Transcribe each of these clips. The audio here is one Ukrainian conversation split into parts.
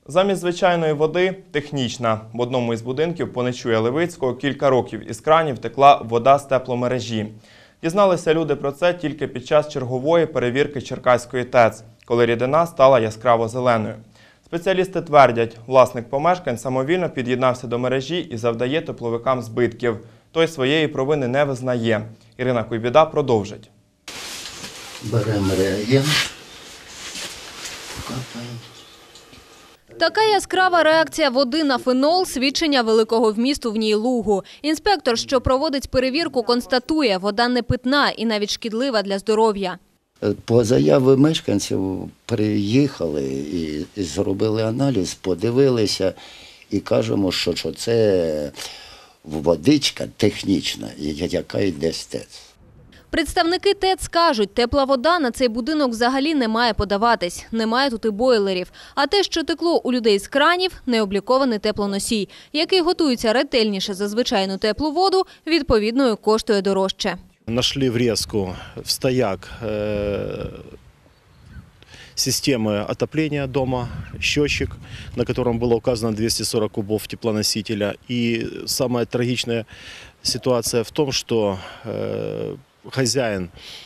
Замість звичайної води – технічна. В одному із будинків по Нечуя Левицького кілька років із кранів текла вода з тепломережі. Дізналися люди про це тільки під час чергової перевірки Черкаської ТЕЦ, коли рідина стала яскраво зеленою. Спеціалісти твердять, власник помешкань самовільно під'єднався до мережі і завдає тепловикам збитків. Той своєї провини не визнає. Ірина Куйбіда продовжить. Беремо реагент. Капаємо. Така яскрава реакція води на фенол – свідчення великого вмісту в ній лугу. Інспектор, що проводить перевірку, констатує – вода не питна і навіть шкідлива для здоров'я. По заяві мешканців приїхали і зробили аналіз, подивилися і кажемо, що це водичка технічна, яка йде з ТЕЦ. Представники ТЕЦ кажуть, тепла вода на цей будинок взагалі не має подаватись. Немає тут і бойлерів. А те, що текло у людей з кранів – необлікований теплоносій, який готується ретельніше за звичайну теплу воду, відповідно, коштує дорожче. Нашли врезку в стояк системы отопления дома, счетчик, на котором было указано 240 кубов теплоносителя. И самая трагичная ситуация в том, что хозяин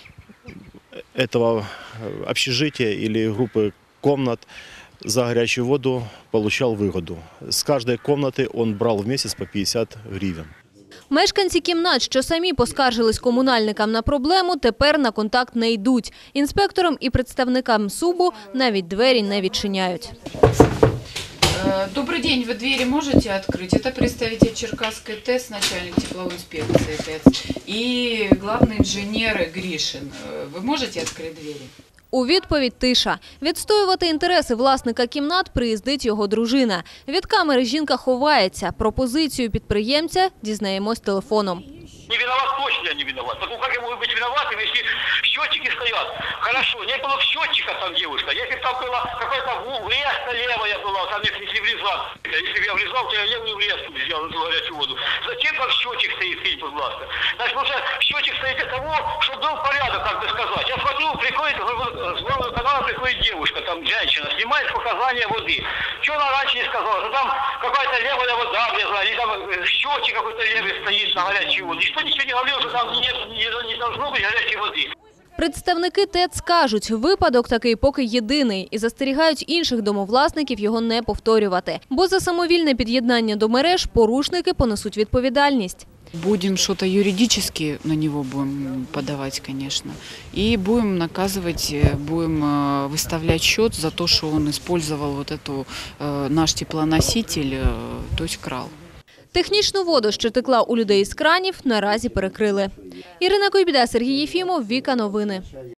этого общежития или группы комнат за горячую воду получал выгоду. С каждой комнаты он брал в месяц по 50 гривен. Мешканці кімнат, що самі поскаржились комунальникам на проблему, тепер на контакт не йдуть. Інспекторам і представникам СУБу навіть двері не відчиняють. Добрый день, вы двери можете открыть? Это представитель Черкасской ТЭЦ, начальник тепловой инспекции ТЭЦ и главный инженер Гришин. Вы можете открыть двери? У відповідь тиша. Відстоювати інтереси власника кімнат приїздить його дружина. Від камери жінка ховається. Про позицію підприємця дізнаємось телефоном. Не виноват, точно я не виноват. Так как я могу быть виноватым, если счетчики стоят? Хорошо, не было счетчика там, девушка. Если там была какая-то врезка левая была, там если влезал. Если бы я влезал, то я левую врезку взял на горячую воду. Зачем там счетчик стоит, скажите, пожалуйста? Значит, потому что счетчик стоит для того, чтобы был порядок, как бы сказать. Я смотрю, приходит, с главного канала приходит девушка, там женщина, снимает показания воды. Что она раньше не сказала? Что там какая-то левая вода влезла, или там счетчик какой-то левый стоит на горячую воду. Никто ничего не говорил, что там не должно быть горячей воды. Представники ТЕЦ кажуть, випадок такий поки єдиний і застерігають інших домовласників його не повторювати. Бо за самовільне під'єднання до мереж порушники понесуть відповідальність. Будем что-то юридически на него будем подавать, конечно. И будем наказывать, будем выставлять счет за то, что он использовал вот эту наш теплоноситель, то есть крал. Технічну воду, що текла у людей з кранів, наразі перекрили. Ірина Куйбіда, Сергій Єфімов, Віка Новини.